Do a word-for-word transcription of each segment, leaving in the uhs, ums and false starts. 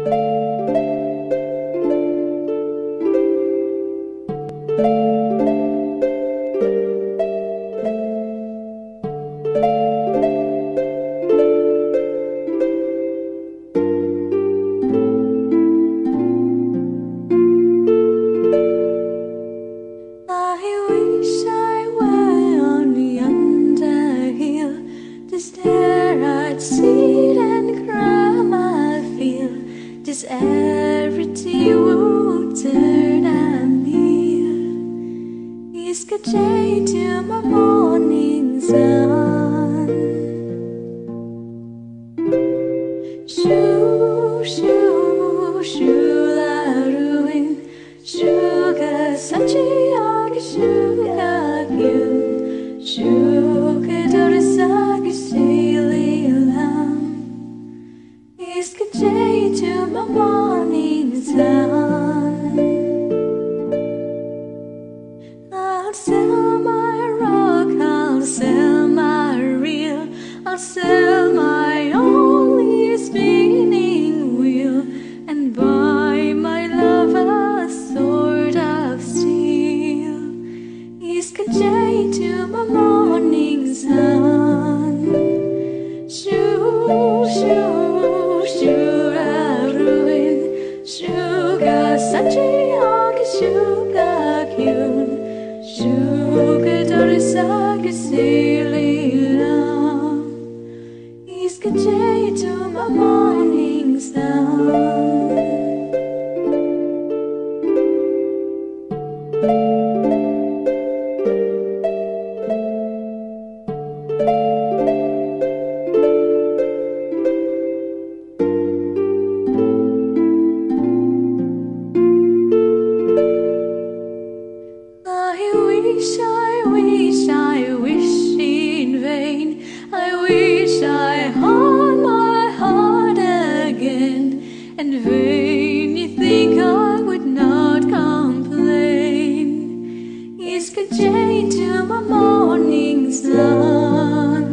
Just everything will turn a meal. It's good day to my morning sun. Shoo, shoo, shoo, la ruin. Sugar, sachi, yagi, sugar, you. Sugar, dori, sagi, silly lamb. It's good day to my morning sun. I'll sell my rock, I'll sell my reel, I'll sell my only spinning wheel, and buy my love a sword of steel. It's good day to my morning sun. Shoo, shoo, sugar ruin, sugar sachi yagi, sugar kyun, sugar dori sagi silly lam. It's good day to my morning sun. I wish, I wish in vain. I wish I had my heart again. And vain you think I would not complain. It's good day to my morning sun.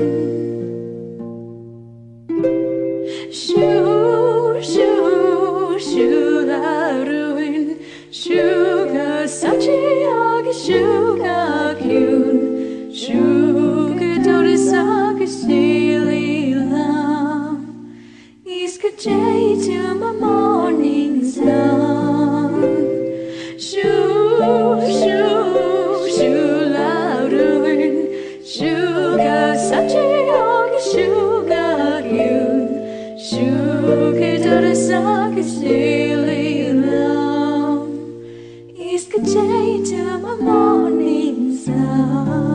Shoo, shoo, shoo, la ruin. Sugar, sachi, yagi, sugar, kyun. Sugar, dori, sagi, silly lamb. It's good day to my morning sun. Shoo, shoo, shoo, la ruin. Sugar, sachi, yagi, sugar, kyun. Sugar, dori, sagi, silly lamb. It's good day to my morning sun.